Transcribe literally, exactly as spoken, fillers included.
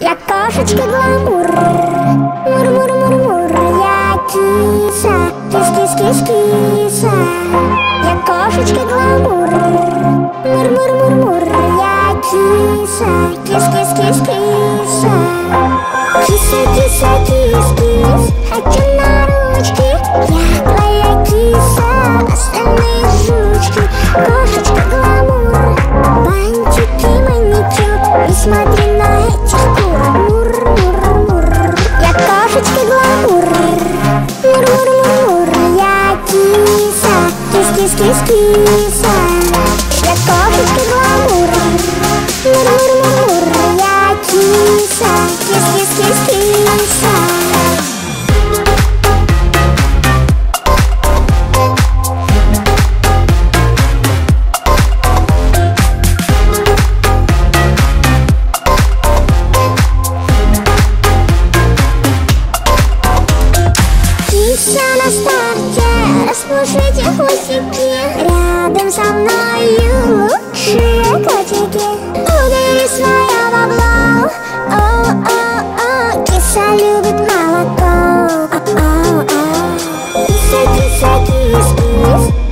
Я кошечка гламур, мур-мур-мур-мур. Я киса, кис-кис-кис-киса. Я кошечка гламур, мур-мур-мур-мур. Я киса, кис-кис-кис-киса. Киса, киса, кис-кис, хочу на ручки. Я твоя киса, остальные жучки. Кошечка гламур, бантики, маникюр. И смотри на этих кур, мур-мур-мур. Я кошечка гламур, мур-мур-мур. Я киса, кис-кис-кис-киса. Я кошечка гламур, мур-мур-мур. Я киса, кис-кис-кис-киса. Киса на старте, распушите хвостики. Рядом со мною лучшие котики. Убери свое бабло, о-о-о. Киса любит молоко, о-о-о. Киса, киса, кис-кис.